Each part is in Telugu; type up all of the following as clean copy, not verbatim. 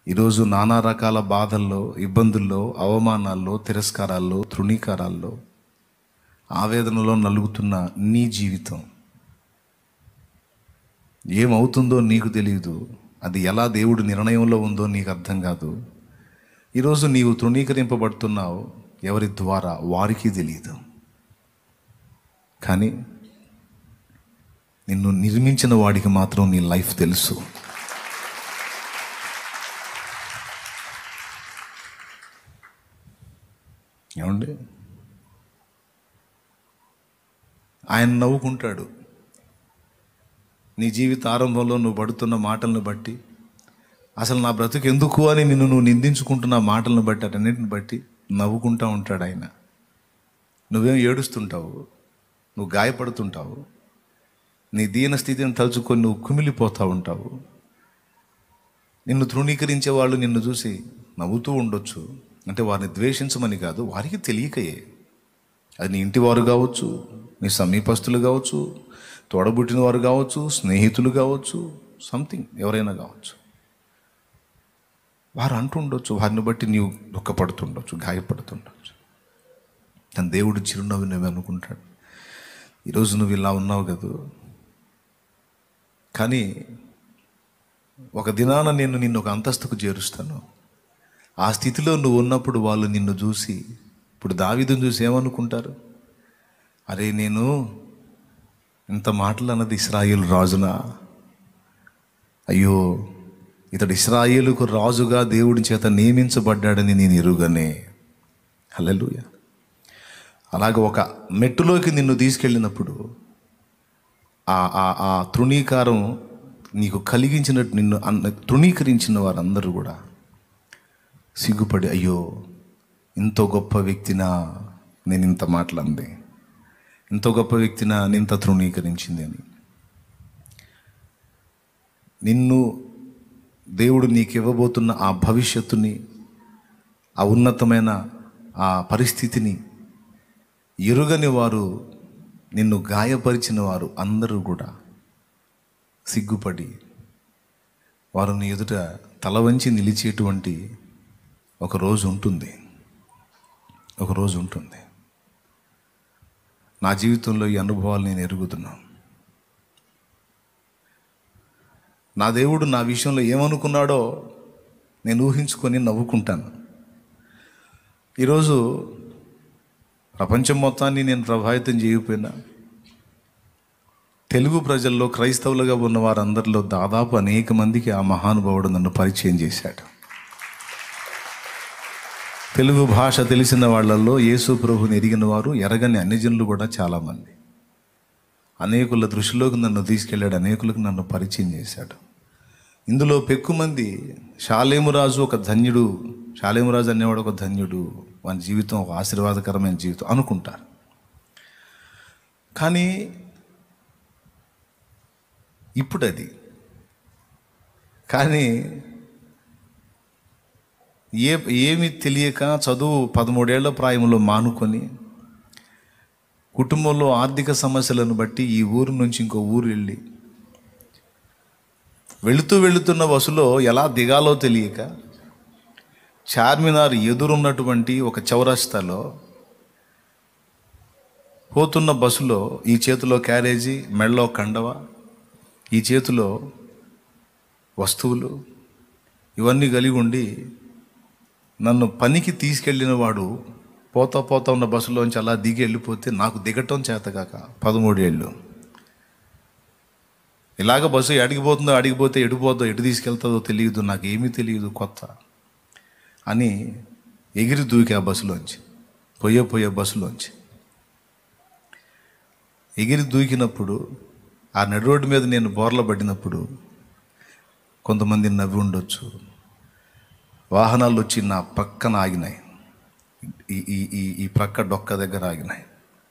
ఈరోజు నానా రకాల బాధల్లో, ఇబ్బందుల్లో, అవమానాల్లో, తిరస్కారాల్లో, తృణీకారాల్లో, ఆవేదనలో నలుగుతున్న నీ జీవితం ఏమవుతుందో నీకు తెలియదు. అది ఎలా దేవుడి నిర్ణయంలో ఉందో నీకు అర్థం కాదు. ఈరోజు నీవు తృణీకరింపబడుతున్నావు. ఎవరి ద్వారా వారికి తెలియదు. కానీ నిన్ను నిర్మించిన వాడికి మాత్రం నీ లైఫ్ తెలుసు. ఏమండి, ఆయన నవ్వుకుంటాడు. నీ జీవిత ఆరంభంలో నువ్వు పడుతున్న మాటలను బట్టి, అసలు నా బ్రతుకు ఎందుకు అని నువ్వు నిందించుకుంటున్న మాటలను బట్టి, అన్నింటిని బట్టి నవ్వుకుంటూ ఉంటాడు ఆయన. నువ్వేం ఏడుస్తుంటావు, నువ్వు గాయపడుతుంటావు, నీ దీన స్థితిని తలుచుకొని నువ్వు కుమిలిపోతూ ఉంటావు. నిన్ను తృణీకరించే వాళ్ళు నిన్ను చూసి నవ్వుతూ ఉండొచ్చు. అంటే వారిని ద్వేషించమని కాదు, వారికి తెలియకయే. అది నీ ఇంటి వారు కావచ్చు, నీ సమీపస్తులు కావచ్చు, తోడబుట్టిన వారు కావచ్చు, స్నేహితులు కావచ్చు, సంథింగ్ ఎవరైనా కావచ్చు. వారు అంటుండొచ్చు, వారిని బట్టి నీవు దుఃఖపడుతుండొచ్చు, గాయపడుతుండొచ్చు. కానీ దేవుడు చిరునవ్వు నువ్వు అనుకుంటాడు. ఈరోజు నువ్వు ఇలా ఉన్నావు కదా, కానీ ఒక దినాన నేను నిన్ను ఒక అంతస్తుకు చేరుస్తాను. ఆ స్థితిలో నువ్వు ఉన్నప్పుడు వాళ్ళు నిన్ను చూసి, ఇప్పుడు దావీదును చూసి ఏమనుకుంటారు? అరే, నేను ఇంత మాటలు అన్నది ఇశ్రాయేలు రాజునా? అయ్యో, ఇతడు ఇశ్రాయేలుకు రాజుగా దేవుడి చేత నియమించబడ్డాడని నేను ఎరుగనే. హల్లెలూయా. అలాగే ఒక మెట్టులోకి నిన్ను తీసుకెళ్ళినప్పుడు ఆ తృణీకారం నీకు కలిగించినట్టు నిన్ను తృణీకరించిన వారందరూ కూడా సిగ్గుపడి, అయ్యో, ఇంత గొప్ప వ్యక్తినా నేను ఇంత మాట్లాడింది, ఇంత గొప్ప వ్యక్తినా నేను ఇంత తృణీకరించింది అని. నిన్ను దేవుడు నీకు ఇవ్వబోతున్న ఆ భవిష్యత్తుని, ఆ ఉన్నతమైన ఆ పరిస్థితిని ఎరుగని వారు, నిన్ను గాయపరిచిన వారు అందరూ కూడా సిగ్గుపడి వారు నీ ఎదుట తల వంచి నిలిచేటువంటి ఒక రోజు ఉంటుంది. ఒకరోజు ఉంటుంది. నా జీవితంలో ఈ అనుభవాలు నేను ఎరుగుతున్నాను. నా దేవుడు నా విషయంలో ఏమనుకున్నాడో నేను ఊహించుకొని నవ్వుకుంటాను. ఈరోజు ప్రపంచం మొత్తాన్ని నేను ప్రభావితం చేయకపోయినా, తెలుగు ప్రజల్లో క్రైస్తవులుగా ఉన్న వారందరిలో దాదాపు అనేక మందికి ఆ మహానుభావుడు నన్ను పరిచయం చేశాడు. తెలుగు భాష తెలిసిన వాళ్ళల్లో యేసు ప్రభుని ఎరిగిన వారు, ఎరగని అన్యజనులు కూడా చాలామంది. అనేకుల దృష్టిలోకి నన్ను తీసుకెళ్ళాడు, అనేకులకు నన్ను పరిచయం చేశాడు. ఇందులో పెక్కుమంది షాలేము రాజు ఒక ధన్యుడు, షాలేము రాజు అనేవాడు ఒక ధన్యుడు, వాని జీవితం ఒక ఆశీర్వాదకరమైన జీవితం అనుకుంటారు. కానీ ఇప్పుడు అది కానీ ఏమి తెలియక చదువు 13 ఏళ్ల ప్రాయంలో మానుకొని, కుటుంబంలో ఆర్థిక సమస్యలను బట్టి ఈ ఊరు నుంచి ఇంకో ఊరు వెళుతున్న బస్సులో ఎలా దిగాలో తెలియక, చార్మినార్ ఎదురున్నటువంటి ఒక చౌరస్తాలో పోతున్న బస్సులో ఈ చేతిలో క్యారేజీ, మెడలో కండవ, ఈ చేతిలో వస్తువులు, ఇవన్నీ కలిగి ఉండి నన్ను పనికి తీసుకెళ్ళిన వాడు పోతా ఉన్న బస్సులోంచి అలా దిగి వెళ్ళిపోతే నాకు దిగటం చేతగాక 13 ఏళ్ళు. ఇలాగ బస్సు అడిగిపోతుందో, అడిగిపోతే ఎడిపోతుందో, ఎటు తీసుకెళ్తుందో తెలియదు, నాకు ఏమీ తెలియదు, కొత్త అని ఎగిరి దూకి ఆ బస్సులోంచి, పోయే బస్సులోంచి ఎగిరి దూకినప్పుడు, ఆ నడి రోడ్డు మీద నేను బోర్ల పడినప్పుడు కొంతమంది నవ్వి ఉండొచ్చు. వాహనాలు వచ్చి నా పక్కన ఆగినాయి, ఈ ప్రక్క డొక్క దగ్గర ఆగినాయి.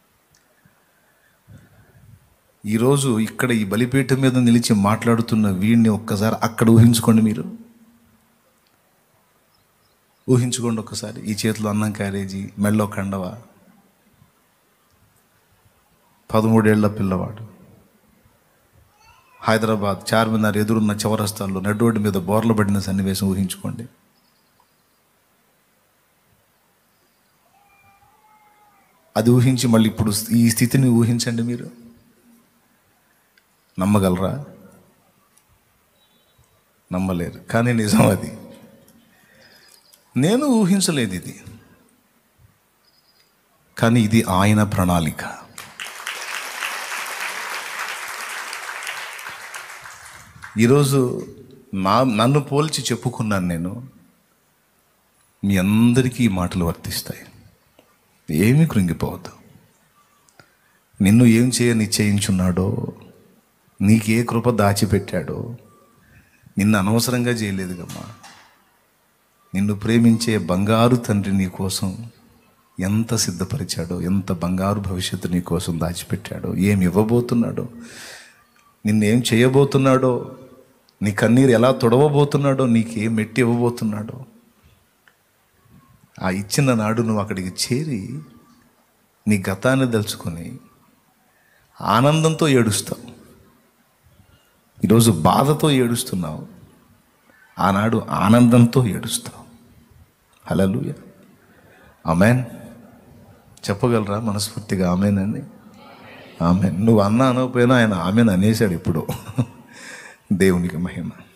ఈరోజు ఇక్కడ ఈ బలిపీఠం మీద నిలిచి మాట్లాడుతున్న వీడిని ఒక్కసారి అక్కడ ఊహించుకోండి. మీరు ఊహించుకోండి ఒక్కసారి. ఈ చేతిలో అన్నం క్యారేజీ, మెడలో కండవ, 13 ఏళ్ల పిల్లవాడు. హైదరాబాద్ చార్మినార్ ఎదురున్న చౌరస్తాల్లో నడి రోడ్డు మీద బోర్ల పడిన సన్నివేశం ఊహించుకోండి. అది ఊహించి మళ్ళీ ఇప్పుడు ఈ స్థితిని ఊహించండి. మీరు నమ్మగలరా? నమ్మలేరు. కానీ నిజం అది. నేను ఊహించలేదు ఇది, కానీ ఇది ఆయన ప్రణాళిక. ఈరోజు నన్ను పోల్చి చెప్పుకున్నాను నేను. మీ అందరికీ ఈ మాటలు వర్తిస్తాయి. ఏమీ కృంగిపోవద్దు. నిన్ను ఏం నిశ్చయించున్నాడో, నీకే కృప దాచిపెట్టాడో నిన్ను అనవసరంగా చేయలేదు గమ్మా. నిన్ను ప్రేమించే బంగారు తండ్రి నీ కోసం ఎంత సిద్ధపరిచాడో, ఎంత బంగారు భవిష్యత్తు నీ కోసం దాచిపెట్టాడో, ఏమి ఇవ్వబోతున్నాడో, నిన్నేం చేయబోతున్నాడో, నీ కన్నీరు ఎలా తొడవబోతున్నాడో, నీకేం మెట్టి ఇవ్వబోతున్నాడో, ఆ ఇచ్చిన నాడు నువ్వు అక్కడికి చేరి నీ గతాన్ని తలుచుకొని ఆనందంతో ఏడుస్తావు. ఈరోజు బాధతో ఏడుస్తున్నావు, ఆనాడు ఆనందంతో ఏడుస్తావు. హల్లెలూయా, ఆమేన్. చెప్పగలరా మనస్ఫూర్తిగా ఆమేన్ అని? ఆమేన్. నువ్వు అనకపోయినా ఆయన ఆమేన్ అనేసాడు ఇప్పుడు. దేవునికి మహిమ.